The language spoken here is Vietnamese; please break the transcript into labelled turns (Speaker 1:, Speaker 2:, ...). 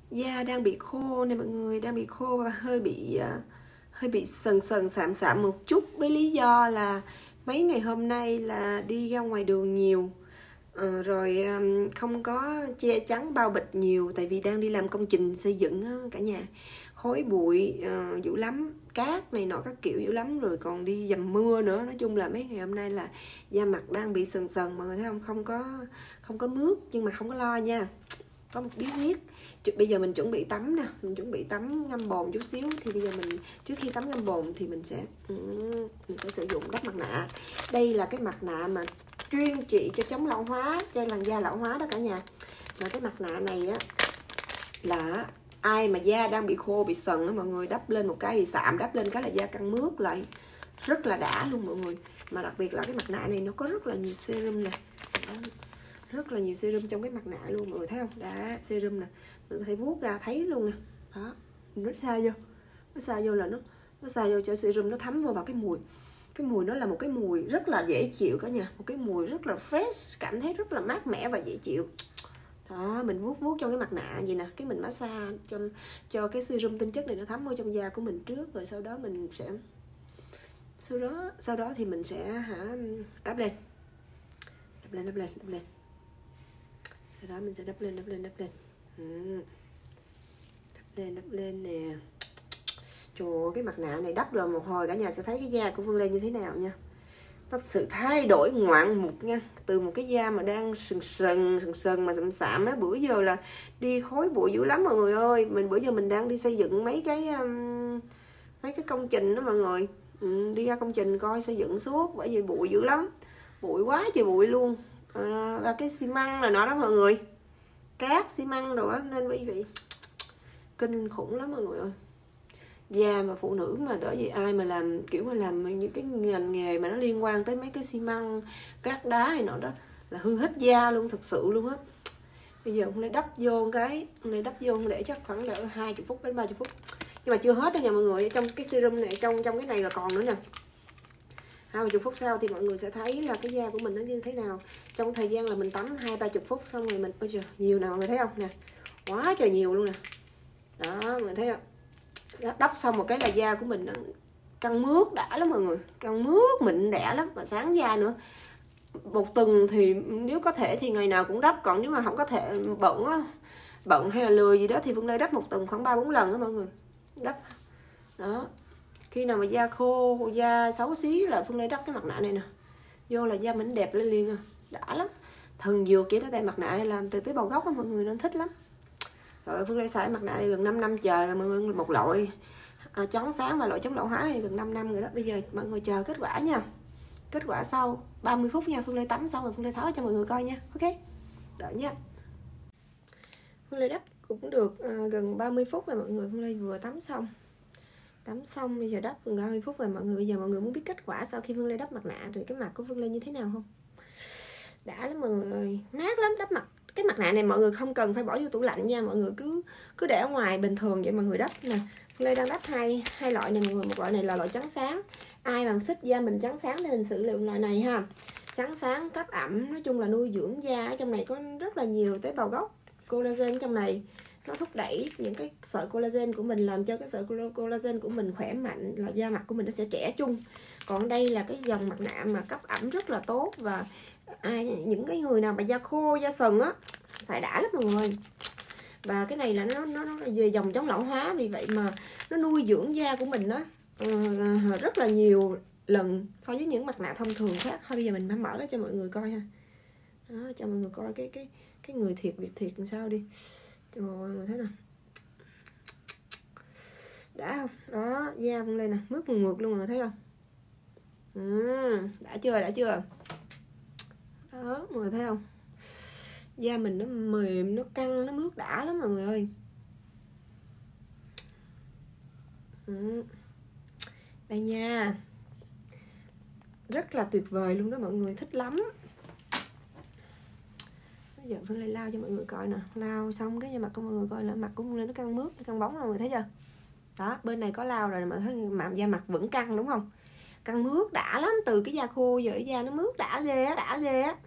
Speaker 1: Da đang bị khô nè mọi người, đang bị khô và hơi bị sần sần sạm sạm một chút, với lý do là mấy ngày hôm nay là đi ra ngoài đường nhiều, rồi không có che chắn bao bịch nhiều, tại vì đang đi làm công trình xây dựng á, cả nhà. Khói bụi dữ lắm, cát này nọ các kiểu dữ lắm, rồi còn đi dầm mưa nữa. Nói chung là mấy ngày hôm nay là da mặt đang bị sần sần, mọi người thấy không? Không có mướt, nhưng mà không có lo nha, có một bí quyết. Bây giờ mình chuẩn bị tắm nè, mình chuẩn bị tắm ngâm bồn chút xíu. Thì bây giờ trước khi tắm ngâm bồn thì mình sẽ sử dụng đắp mặt nạ. Đây là cái mặt nạ mà chuyên trị cho chống lão hóa, cho làn da lão hóa đó cả nhà. Mà cái mặt nạ này á là ai mà da đang bị khô bị sần á, mọi người đắp lên một cái bị sạm, đắp lên cái là da căng mướt lại, rất là đã luôn mọi người. Mà đặc biệt là cái mặt nạ này nó có rất là nhiều serum nè, rất là nhiều serum trong cái mặt nạ luôn, mọi người thấy không? Đã serum nè, mình có thể vuốt ra thấy luôn nè. Đó, nó xa vô là nó xa vô cho serum nó thấm vô vào cái mùi nó là một cái mùi rất là dễ chịu cả nhà, một cái mùi rất là fresh, cảm thấy rất là mát mẻ và dễ chịu. Đó, mình vuốt trong cái mặt nạ gì nè, cái mình massage cho cái serum tinh chất này nó thấm vô trong da của mình trước, rồi sau đó mình sẽ sau đó thì mình sẽ đắp lên. Sau đó mình sẽ đắp lên đắp lên nè. Trời ơi, cái mặt nạ này đắp rồi một hồi cả nhà sẽ thấy cái da của Phương Lê như thế nào nha. Nó sự thay đổi ngoạn mục nha, từ một cái da mà đang sần mà sạm á. Bữa giờ là đi khói bụi dữ lắm mọi người ơi. Bữa giờ mình đang đi xây dựng mấy cái công trình đó mọi người. Đi ra công trình coi xây dựng suốt, bởi vì bụi dữ lắm, bụi quá trời bụi luôn. Và cái xi măng là nó đó mọi người, cát xi măng rồi á, nên bởi vì kinh khủng lắm mọi người ơi. Da mà phụ nữ mà bởi vì ai mà làm kiểu mà làm những cái ngành nghề mà nó liên quan tới mấy cái xi măng cát đá này nọ đó là hư hết da luôn, thật sự luôn á. Bây giờ hôm nay đắp vô để chắc khoảng đỡ 20 phút đến 30 phút, nhưng mà chưa hết đâu nha mọi người. Trong cái serum này, trong cái này là còn nữa nè. 20 phút sau thì mọi người sẽ thấy là cái da của mình nó như thế nào. Trong thời gian là mình tắm 20-30 phút xong rồi mình, ôi trời, nhiều nào mọi người thấy không nè, quá trời nhiều luôn nè. Đó mọi người thấy không, đắp xong một cái là da của mình nó căng mướt đã lắm mọi người, căng mướt mịn đẻ lắm và sáng da nữa. Một tuần thì nếu có thể thì ngày nào cũng đắp, còn nếu mà không có thể bận hay là lười gì đó thì Phương Lê đắp một tuần khoảng 3-4 lần đó mọi người, đắp. Đó, khi nào mà da khô, da xấu xí là Phương Lê đắp cái mặt nạ này nè, vô là da mình đẹp lên liền à, đã lắm. Thần dược vậy đó, tại mặt nạ này làm từ tế bào gốc á mọi người, nên thích lắm. Rồi Phương Lê xài mặt nạ này gần 5 năm trời rồi mọi người, một loại chống sáng và loại chống lão hóa này gần 5 năm rồi đó. Bây giờ mọi người chờ kết quả nha, kết quả sau 30 phút nha. Phương Lê tắm xong rồi Phương Lê tháo cho mọi người coi nha, ok, đợi nha. Phương Lê đắp cũng được gần 30 phút rồi mọi người. Phương Lê vừa tắm xong bây giờ đắp gần 30 phút rồi mọi người. Bây giờ mọi người muốn biết kết quả sau khi Phương Lê đắp mặt nạ thì cái mặt của Phương Lê như thế nào không? Đã lắm mọi người ơi, mát lắm. Đắp mặt cái mặt nạ này mọi người không cần phải bỏ vô tủ lạnh nha, mọi người cứ để ở ngoài bình thường vậy mọi người đắp nè. Phương Lê đang đắp hai loại này mọi người. Một loại này là loại trắng sáng, ai mà thích da mình trắng sáng thì mình sử dụng loại này ha. Trắng sáng cấp ẩm, nói chung là nuôi dưỡng da. Ở trong này có rất là nhiều tế bào gốc, collagen trong này, nó thúc đẩy những cái sợi collagen của mình, làm cho cái sợi collagen của mình khỏe mạnh, là da mặt của mình nó sẽ trẻ trung. Còn đây là cái dòng mặt nạ mà cấp ẩm rất là tốt, và những cái người nào mà da khô, da sần á, xài đã lắm mọi người. Và cái này là nó về dòng chống lão hóa, vì vậy mà nó nuôi dưỡng da của mình đó rất là nhiều lần so với những mặt nạ thông thường khác. Thôi bây giờ mình mở cho mọi người coi ha. Đó, cho mọi người coi cái người thiệt, việc thiệt làm sao đi. Trời ơi, mọi người thấy nè, đã không? Đó, da Phương Lê nè, mướt mượt luôn, mọi người thấy không? Đã chưa? Đó, mọi người thấy không? Da mình nó mềm, nó căng, nó mướt đã lắm mọi người ơi. Đây nha, rất là tuyệt vời luôn đó mọi người, thích lắm. Bây giờ Phương Lê lau cho mọi người coi nè. Lau xong cái da mặt của mọi người coi là mặt của Phương Lê nó căng mướt, căng bóng, mọi người thấy chưa? Đó, bên này có lau rồi mà thấy mà da mặt vẫn căng đúng không? Căng mướt đã lắm, từ cái da khô giờ da nó mướt đã ghê á.